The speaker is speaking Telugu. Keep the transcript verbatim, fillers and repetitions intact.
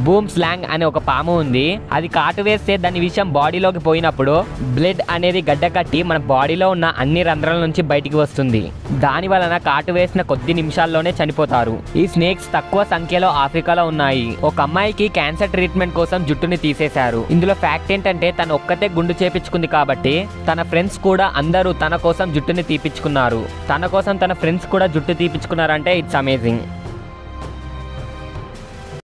బూమ్ స్లాంగ్ అనే ఒక పాము ఉంది. అది కాటు వేస్తే దాని విషయం బాడీలోకి పోయినప్పుడు బ్లడ్ అనేది గడ్డ కట్టి మన బాడీలో ఉన్న అన్ని రంధ్రాల నుంచి బయటికి వస్తుంది. దాని వలన కాటు వేసిన కొద్ది నిమిషాల్లోనే చనిపోతారు. ఈ స్నేక్స్ తక్కువ సంఖ్యలో ఆఫ్రికాలో ఉన్నాయి. ఒక అమ్మాయికి క్యాన్సర్ ట్రీట్మెంట్ కోసం జుట్టుని తీసేశారు. ఇందులో ఫ్యాక్ట్ ఏంటంటే తను ఒక్కతే గుండు చేపించుకుంది కాబట్టి తన ఫ్రెండ్స్ కూడా అందరూ తన కోసం జుట్టుని తీపించుకున్నారు. తన కోసం తన ఫ్రెండ్స్ కూడా జుట్టు తీపించుకున్నారంటే ఇట్స్ అమేజింగ్.